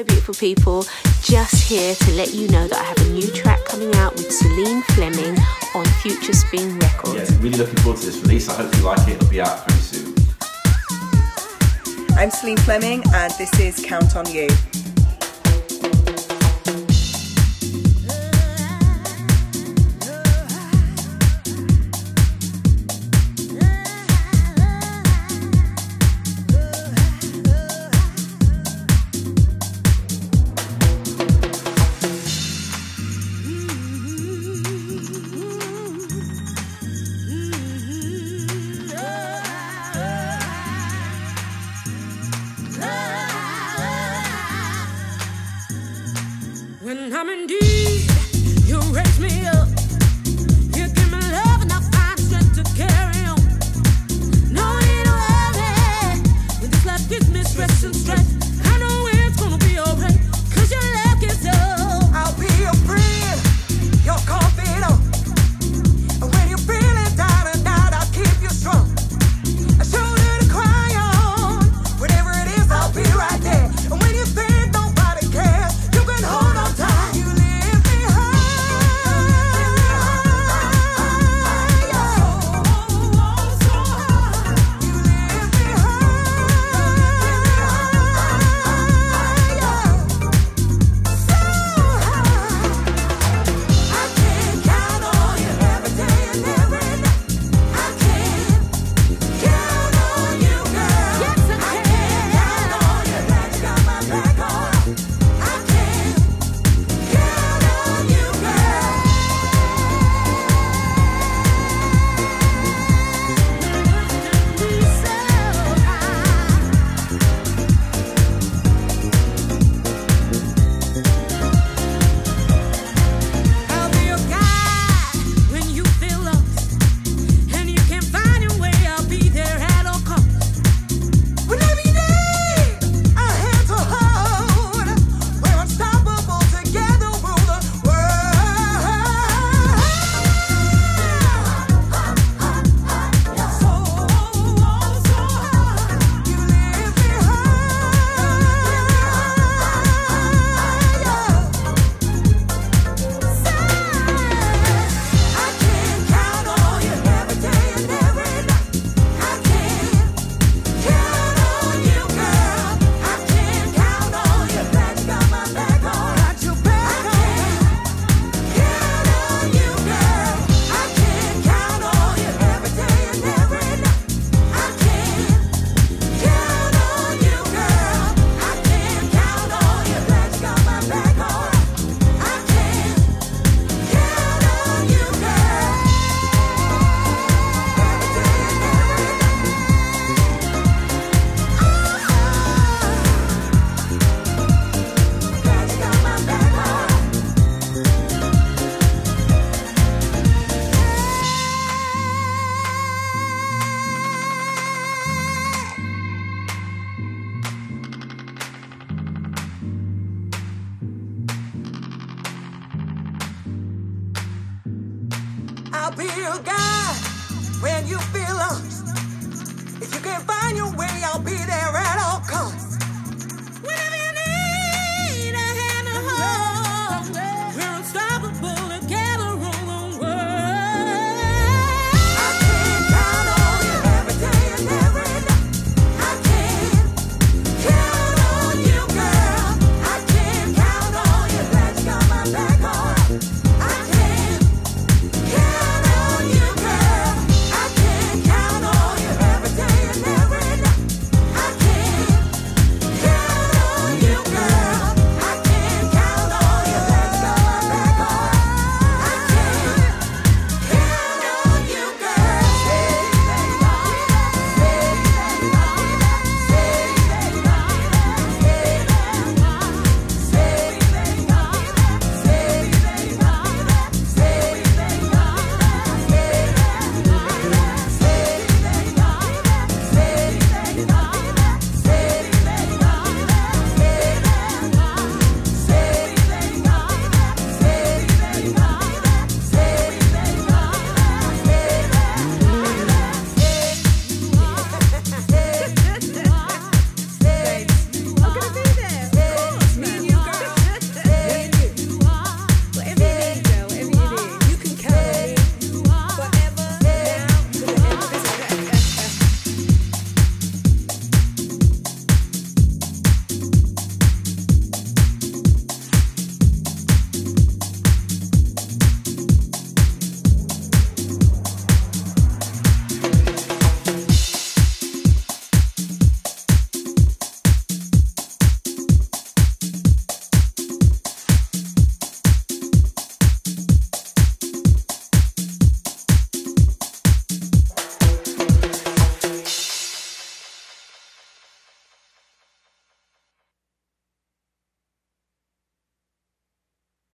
Hello beautiful people, just here to let you know that I have a new track coming out with Sulene Fleming on Future Spin Records. Yeah, really looking forward to this release. I hope you like it. It'll be out very soon. I'm Sulene Fleming and this is Count on You. When I'm in need, you raise me up. You give me love and I find strength to carry on. No need to worry when this life gives me stress and stress. I know it's gonna be alright, 'cause your love gives up. I'll be your friend, your confidant. And when you're feeling down and out, I'll keep you strong. A shoulder to cry on. Whatever it is, I'll be right there. And when you think nobody cares, you can hold on tight. You lift me high. So high. You lift me I can count on you every day and every night. I can count on you, girl. Yes, I can count on you that you got my back alright. I can count on you, girl. I'll be your guide when you feel lost, and you can't find your way. I'll be there at all costs. Whenever you need a hand to hold, we're unstoppable, together rule the world. So high, you lift me I can count on you every day and every night. I can count on you, girl. I can count on you that you got my back alright. Got your back count on you, girl. I can count on you every day and every night. I can count on you, girl. I can count on you that you got my back alright. I can count on you, girl. Every day and every night. That you got my back alright. I'll be your guide when you feel lost. If you can't find your way, I'll be there at all costs.